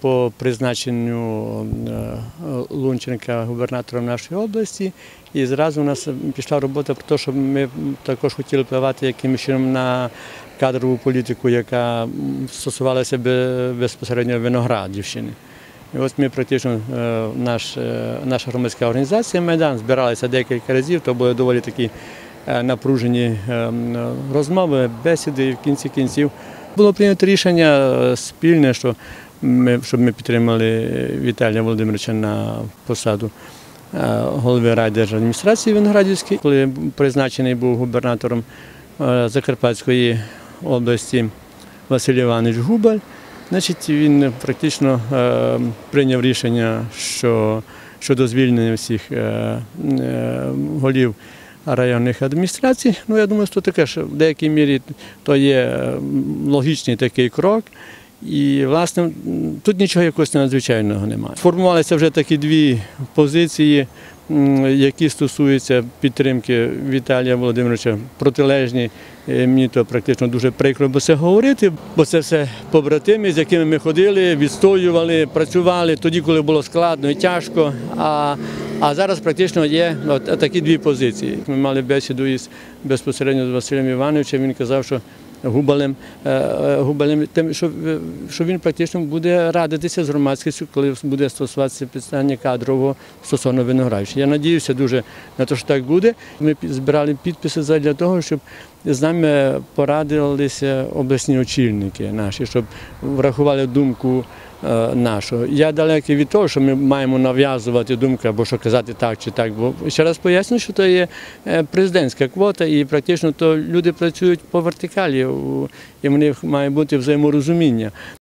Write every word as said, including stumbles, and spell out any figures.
по призначенню Лунченка губернатором нашої області. І зразу у нас пішла робота про те, щоб ми також хотіли впливати якимось чином на кадрову політику, яка стосувалася безпосередньо Виноградівщини. І ось ми практично, наш, наша громадська організація «Майдан» збиралася декілька разів, то були доволі такі напружені розмови, бесіди, і в кінці кінців було прийнято рішення спільне, що ми, щоб ми підтримали Віталія Володимировича на посаду голови райдержадміністрації Виноградівської, коли призначений був губернатором Закарпатської області Василь Іванович Губаль. Значить, він практично е, прийняв рішення, що щодо звільнення всіх е, е, голів районних адміністрацій. Ну, я думаю, що таке, що в деякій мірі то є логічний такий крок. І, власне, тут нічого якогось надзвичайного немає. Сформувалися вже такі дві позиції, які стосуються підтримки Віталія Володимировича, протилежні. Мені то практично дуже прикро бо це говорити, бо це все побратими, з якими ми ходили, відстоювали, працювали тоді, коли було складно і тяжко. А, а зараз практично є от такі дві позиції. Ми мали бесіду із, безпосередньо з Василем Івановичем, він казав, що Губалем, Губалем, тим, що, що він практично буде радитися з громадськістю, коли буде стосуватися питання кадрового стосовно Виноградівщини. Я сподіваюся дуже на те, що так буде. Ми збирали підписи для того, щоб з нами порадилися обласні очільники наші, щоб врахували думку нашу. Я далекий від того, що ми маємо нав'язувати думку, або що казати так чи так. Бо ще раз поясню, що це є президентська квота, і практично то люди працюють по вертикалі, і в них має бути взаєморозуміння.